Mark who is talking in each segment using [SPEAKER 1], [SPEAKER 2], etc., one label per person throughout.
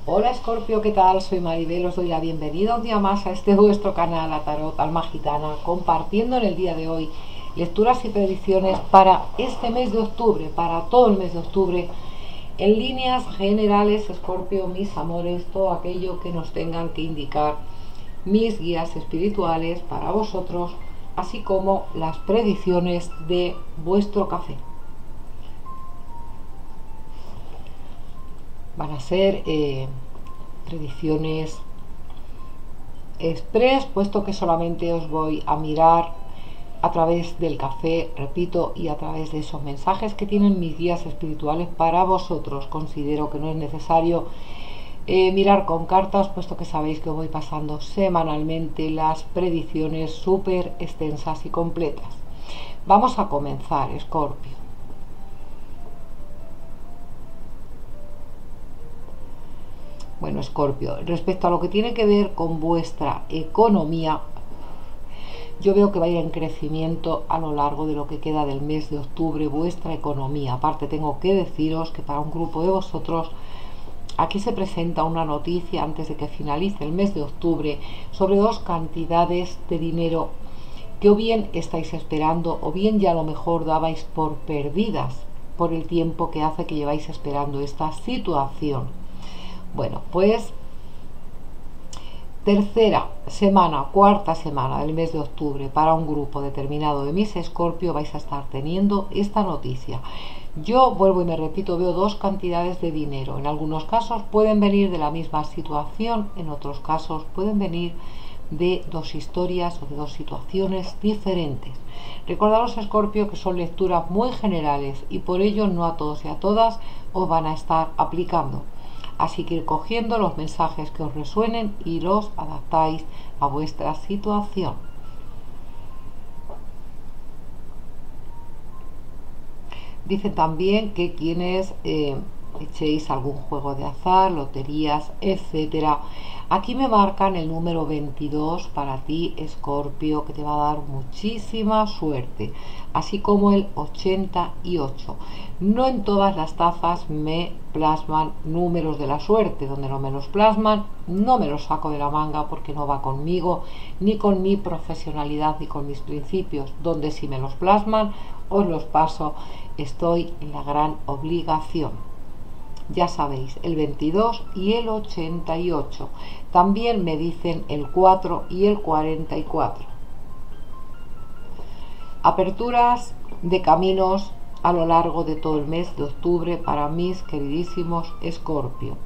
[SPEAKER 1] Hola Escorpio, ¿qué tal? Soy Maribel, os doy la bienvenida un día más a este vuestro canal, a Tarot Alma Gitana, compartiendo en el día de hoy lecturas y predicciones para este mes de octubre, para todo el mes de octubre, en líneas generales, Escorpio, mis amores, todo aquello que nos tengan que indicar mis guías espirituales para vosotros, así como las predicciones de vuestro café. Van a ser predicciones express, puesto que solamente os voy a mirar a través del café, repito, y a través de esos mensajes que tienen mis guías espirituales para vosotros. Considero que no es necesario mirar con cartas, puesto que sabéis que voy pasando semanalmente las predicciones súper extensas y completas. Vamos a comenzar, Escorpio. Bueno, Escorpio, respecto a lo que tiene que ver con vuestra economía, yo veo que va a ir en crecimiento a lo largo de lo que queda del mes de octubre vuestra economía. Aparte, tengo que deciros que para un grupo de vosotros aquí se presenta una noticia antes de que finalice el mes de octubre sobre dos cantidades de dinero que o bien estáis esperando o bien ya a lo mejor dabais por perdidas por el tiempo que hace que lleváis esperando esta situación. Bueno, pues tercera semana, cuarta semana del mes de octubre, para un grupo determinado de mis Escorpio vais a estar teniendo esta noticia. Yo vuelvo y me repito, veo dos cantidades de dinero. En algunos casos pueden venir de la misma situación, en otros casos pueden venir de dos historias o de dos situaciones diferentes. Recordaros, Escorpio, que son lecturas muy generales y por ello no a todos y a todas os van a estar aplicando. Así que ir cogiendo los mensajes que os resuenen y los adaptáis a vuestra situación. Dicen también que quienes echéis algún juego de azar, loterías, etcétera, aquí me marcan el número 22 para ti, Escorpio, que te va a dar muchísima suerte, así como el 88. No en todas las tazas me plasman números de la suerte. Donde no me los plasman, no me los saco de la manga porque no va conmigo, ni con mi profesionalidad ni con mis principios. Donde sí me los plasman, os los paso. Estoy en la gran obligación. Ya sabéis, el 22 y el 88. También me dicen el 4 y el 44. Aperturas de caminos a lo largo de todo el mes de octubre para mis queridísimos Escorpio.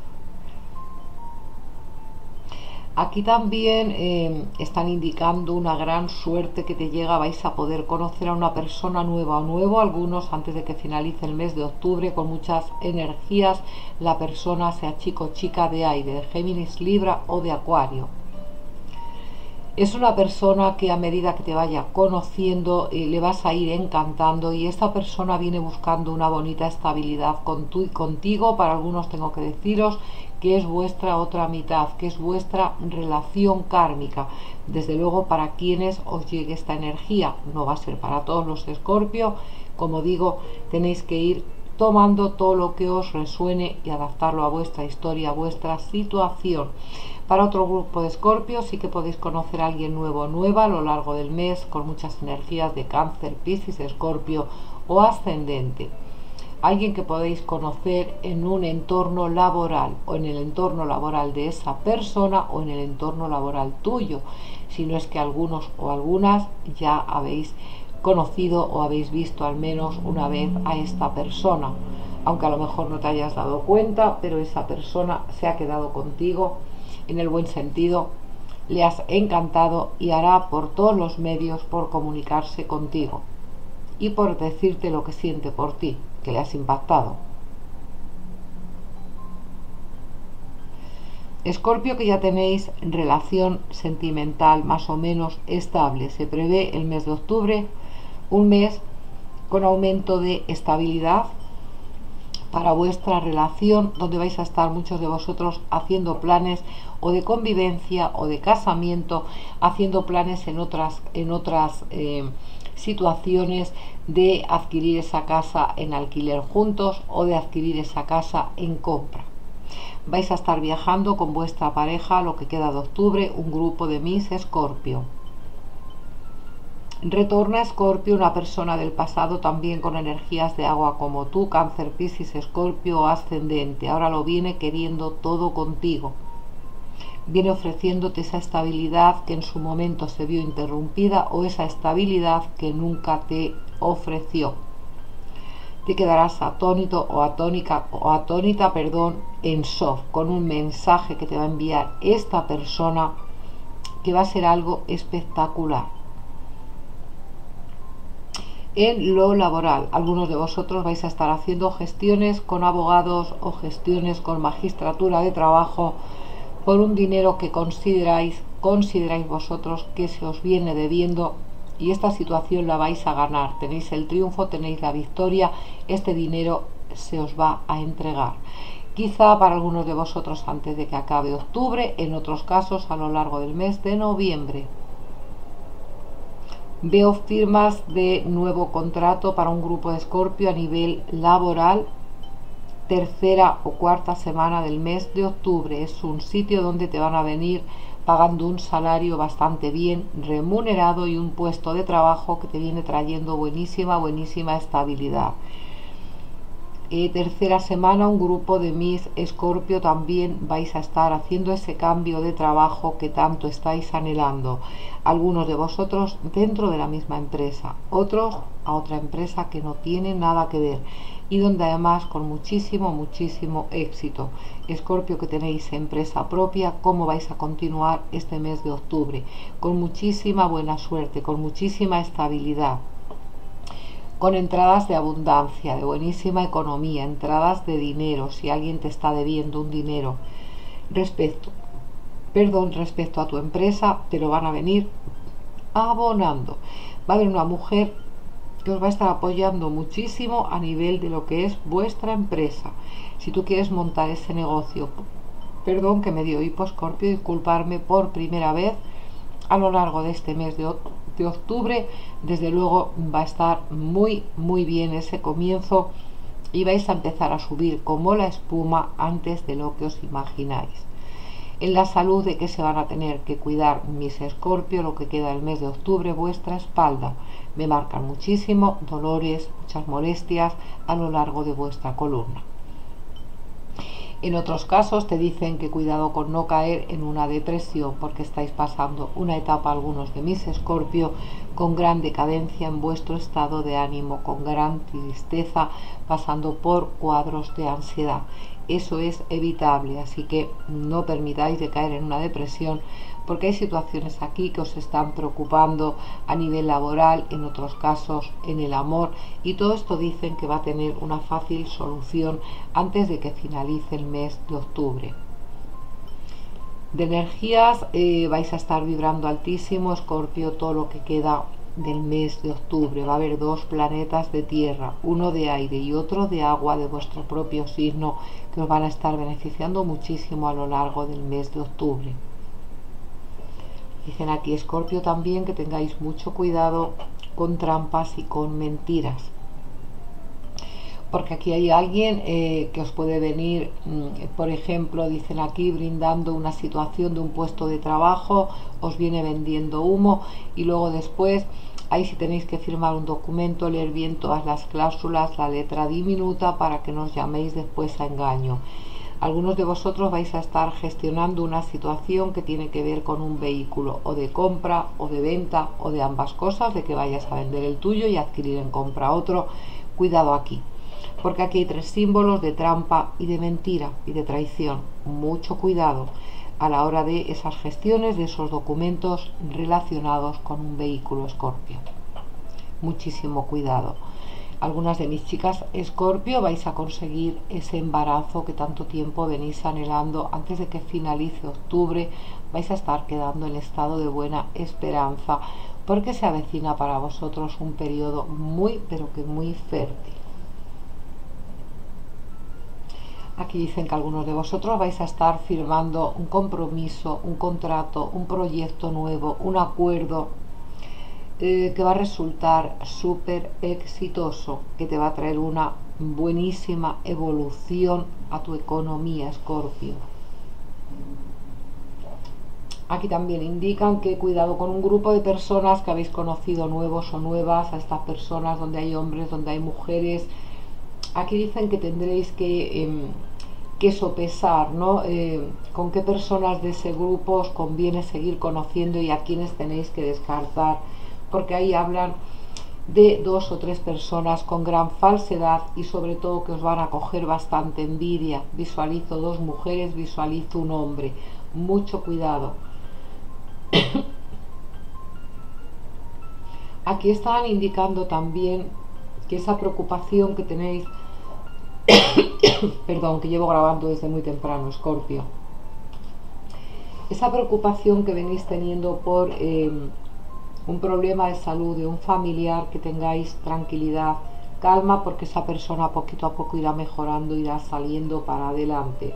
[SPEAKER 1] Aquí también están indicando una gran suerte que te llega. Vais a poder conocer a una persona nueva o nuevo, algunos antes de que finalice el mes de octubre, con muchas energías. La persona sea chico o chica de aire, de Géminis, Libra o de Acuario. Es una persona que a medida que te vaya conociendo le vas a ir encantando, y esta persona viene buscando una bonita estabilidad contigo. Para algunos tengo que deciros que es vuestra otra mitad, que es vuestra relación kármica. Desde luego, para quienes os llegue esta energía, no va a ser para todos los Escorpio. Como digo, tenéis que ir tomando todo lo que os resuene y adaptarlo a vuestra historia, a vuestra situación. Para otro grupo de Escorpio sí que podéis conocer a alguien nuevo o nueva a lo largo del mes, con muchas energías de Cáncer, Piscis, Escorpio o ascendente. Alguien que podéis conocer en un entorno laboral, o en el entorno laboral de esa persona o en el entorno laboral tuyo, si no es que algunos o algunas ya habéis conocido o habéis visto al menos una vez a esta persona, aunque a lo mejor no te hayas dado cuenta, pero esa persona se ha quedado contigo en el buen sentido, le has encantado y hará por todos los medios por comunicarse contigo y por decirte lo que siente por ti, que le has impactado. Escorpio, que ya tenéis relación sentimental más o menos estable. Se prevé el mes de octubre un mes con aumento de estabilidad para vuestra relación, donde vais a estar muchos de vosotros haciendo planes o de convivencia o de casamiento, haciendo planes en otras situaciones de adquirir esa casa en alquiler juntos o de adquirir esa casa en compra. Vais a estar viajando con vuestra pareja lo que queda de octubre, un grupo de Miss Escorpio. Retorna a Escorpio una persona del pasado también con energías de agua como tú, Cáncer, Piscis, Escorpio o ascendente. Ahora lo viene queriendo todo contigo. Viene ofreciéndote esa estabilidad que en su momento se vio interrumpida o esa estabilidad que nunca te ofreció. Te quedarás atónito o atónita, en shock con un mensaje que te va a enviar esta persona que va a ser algo espectacular. En lo laboral, algunos de vosotros vais a estar haciendo gestiones con abogados o gestiones con magistratura de trabajo por un dinero que consideráis vosotros que se os viene debiendo, y esta situación la vais a ganar. Tenéis el triunfo, tenéis la victoria, este dinero se os va a entregar. Quizá para algunos de vosotros antes de que acabe octubre, en otros casos a lo largo del mes de noviembre. Veo firmas de nuevo contrato para un grupo de Escorpio a nivel laboral, tercera o cuarta semana del mes de octubre. Es un sitio donde te van a venir pagando un salario bastante bien remunerado y un puesto de trabajo que te viene trayendo buenísima estabilidad. Tercera semana, un grupo de Miss Escorpio también vais a estar haciendo ese cambio de trabajo que tanto estáis anhelando. Algunos de vosotros dentro de la misma empresa, otros a otra empresa que no tiene nada que ver y donde además con muchísimo éxito. Escorpio, que tenéis empresa propia, ¿cómo vais a continuar este mes de octubre? Con muchísima buena suerte, con muchísima estabilidad, con entradas de abundancia, de buenísima economía, entradas de dinero, si alguien te está debiendo un dinero respecto a tu empresa, te lo van a venir abonando. Va a haber una mujer que os va a estar apoyando muchísimo a nivel de lo que es vuestra empresa. Si tú quieres montar ese negocio, perdón que me dio hipo, Escorpio, disculparme por primera vez a lo largo de este mes de octubre, desde luego va a estar muy bien ese comienzo y vais a empezar a subir como la espuma antes de lo que os imagináis. En la salud, de que se van a tener que cuidar mis Escorpio lo que queda del mes de octubre, vuestra espalda. Me marcan muchísimo dolores, muchas molestias a lo largo de vuestra columna. En otros casos te dicen que cuidado con no caer en una depresión, porque estáis pasando una etapa, algunos de mis Escorpio, con gran decadencia en vuestro estado de ánimo, con gran tristeza, pasando por cuadros de ansiedad. Eso es evitable, así que no permitáis de caer en una depresión, porque hay situaciones aquí que os están preocupando a nivel laboral, en otros casos en el amor, y todo esto dicen que va a tener una fácil solución antes de que finalice el mes de octubre. De energías, vais a estar vibrando altísimo, Escorpio, todo lo que queda del mes de octubre. Va a haber dos planetas de tierra, uno de aire y otro de agua de vuestro propio signo, que os van a estar beneficiando muchísimo a lo largo del mes de octubre. Dicen aquí, Escorpio, también que tengáis mucho cuidado con trampas y con mentiras, porque aquí hay alguien que os puede venir, por ejemplo, dicen aquí, brindando una situación de un puesto de trabajo, os viene vendiendo humo, y luego después, ahí si tenéis que firmar un documento, leer bien todas las cláusulas, la letra diminuta, para que no os llaméis después a engaño. Algunos de vosotros vais a estar gestionando una situación que tiene que ver con un vehículo, o de compra o de venta, o de ambas cosas, de que vayas a vender el tuyo y adquirir en compra otro. Cuidado aquí, porque aquí hay tres símbolos de trampa y de mentira y de traición. Mucho cuidado a la hora de esas gestiones, de esos documentos relacionados con un vehículo, Escorpio. Muchísimo cuidado. Algunas de mis chicas Escorpio vais a conseguir ese embarazo que tanto tiempo venís anhelando. Antes de que finalice octubre vais a estar quedando en estado de buena esperanza, porque se avecina para vosotros un periodo muy fértil. Aquí dicen que algunos de vosotros vais a estar firmando un compromiso, un contrato, un proyecto nuevo, un acuerdo que va a resultar súper exitoso, que te va a traer una buenísima evolución a tu economía, Escorpio. Aquí también indican que cuidado con un grupo de personas que habéis conocido nuevos o nuevas, a estas personas donde hay hombres, donde hay mujeres. Aquí dicen que tendréis que sopesar, ¿no? Con qué personas de ese grupo os conviene seguir conociendo y a quienes tenéis que descartar, porque ahí hablan de 2 o 3 personas con gran falsedad y sobre todo que os van a coger bastante envidia. Visualizo 2 mujeres, visualizo un hombre. Mucho cuidado. Aquí estaban indicando también que esa preocupación que tenéis, perdón, que llevo grabando desde muy temprano, Escorpio, esa preocupación que venís teniendo por un problema de salud de un familiar, que tengáis tranquilidad, calma, porque esa persona poquito a poco irá mejorando, irá saliendo para adelante.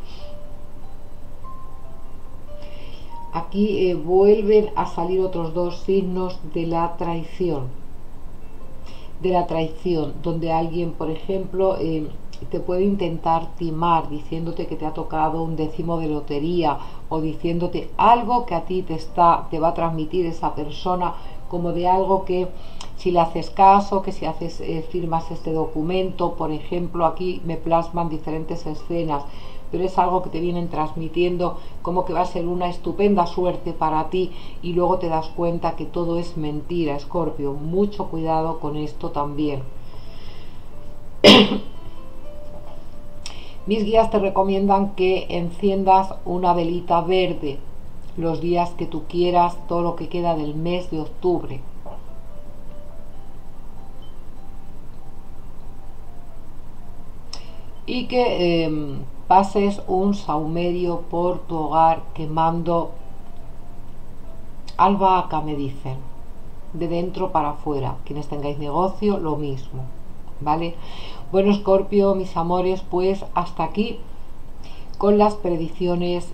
[SPEAKER 1] Aquí vuelven a salir otros 2 signos de la traición. De la traición, donde alguien, por ejemplo, te puede intentar timar diciéndote que te ha tocado un décimo de lotería o diciéndote algo que a ti te va a transmitir esa persona, como de algo que si le haces caso, que si haces firmas este documento, por ejemplo, aquí me plasman diferentes escenas, pero es algo que te vienen transmitiendo como que va a ser una estupenda suerte para ti y luego te das cuenta que todo es mentira, Escorpio. Mucho cuidado con esto también. Mis guías te recomiendan que enciendas una velita verde los días que tú quieras, todo lo que queda del mes de octubre. Y que pases un saumerio por tu hogar quemando albahaca, me dicen, de dentro para afuera. Quienes tengáis negocio, lo mismo, ¿vale? Bueno, Escorpio, mis amores, pues hasta aquí con las predicciones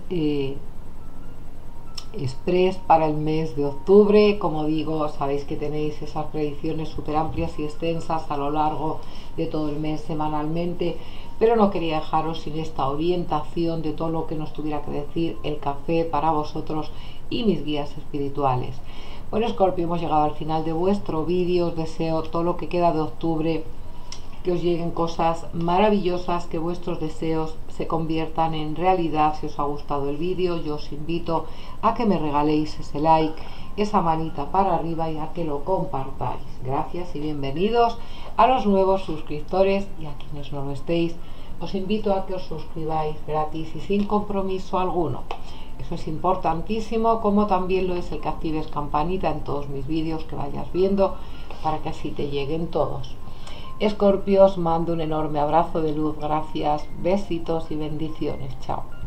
[SPEAKER 1] express para el mes de octubre. Como digo, sabéis que tenéis esas predicciones súper amplias y extensas a lo largo de todo el mes semanalmente, pero no quería dejaros sin esta orientación de todo lo que nos tuviera que decir el café para vosotros y mis guías espirituales. Bueno, Escorpio, hemos llegado al final de vuestro vídeo. Os deseo todo lo que queda de octubre, que os lleguen cosas maravillosas, que vuestros deseos se conviertan en realidad. Si os ha gustado el vídeo, yo os invito a que me regaléis ese like, esa manita para arriba y a que lo compartáis. Gracias y bienvenidos a los nuevos suscriptores, y a quienes no lo estéis, os invito a que os suscribáis gratis y sin compromiso alguno. Eso es importantísimo, como también lo es el que actives campanita en todos mis vídeos que vayas viendo, para que así te lleguen todos. Escorpio, os mando un enorme abrazo de luz. Gracias, besitos y bendiciones. Chao.